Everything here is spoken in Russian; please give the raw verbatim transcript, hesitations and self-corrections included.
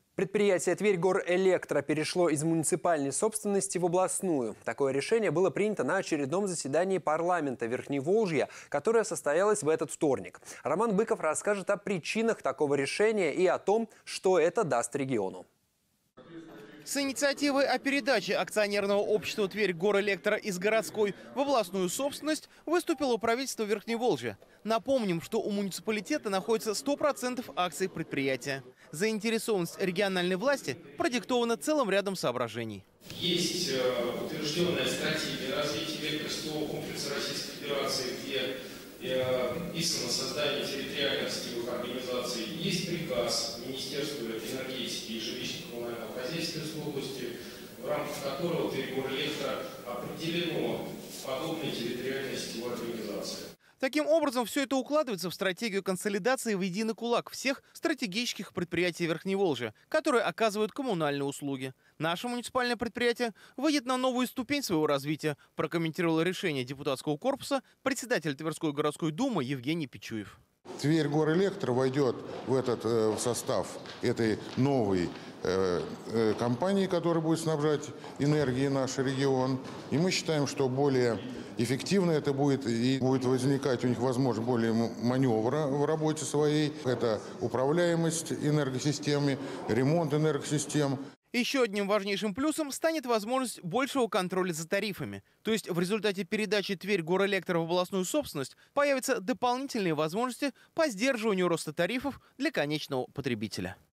Предприятие «Тверьгорэлектро» перешло из муниципальной собственности в областную. Такое решение было принято на очередном заседании парламента Верхневолжья, которое состоялось в этот вторник. Роман Быков расскажет о причинах такого решения и о том, что это даст региону. С инициативой о передаче акционерного общества «Тверьгорэлектро» из городской в областную собственность выступило правительство Верхневолжья. Напомним, что у муниципалитета находится сто процентов акций предприятия. Заинтересованность региональной власти продиктована целым рядом соображений. Есть утвержденная стратегия развития электросетевого комплекса Российской Федерации, где описано создание территориальных сетевых организаций. Есть приказ Министерства энергетики и жилищно-коммунального хозяйства области, в рамках которого «Тверьгорэлектро» определено подобные территориальные сетевые организации. Таким образом, все это укладывается в стратегию консолидации в единый кулак всех стратегических предприятий Верхневолжья, которые оказывают коммунальные услуги. Наше муниципальное предприятие выйдет на новую ступень своего развития, прокомментировал решение депутатского корпуса председатель Тверской городской думы Евгений Пичуев. «Тверьгорэлектро» войдет в этот в состав этой новой компании, которая будет снабжать энергией наш регион. И мы считаем, что более эффективно это будет, и будет возникать у них возможность более маневра в работе своей. Это управляемость энергосистемами, ремонт энергосистем. Еще одним важнейшим плюсом станет возможность большего контроля за тарифами. То есть в результате передачи «Тверьгорэлектро» в областную собственность появятся дополнительные возможности по сдерживанию роста тарифов для конечного потребителя.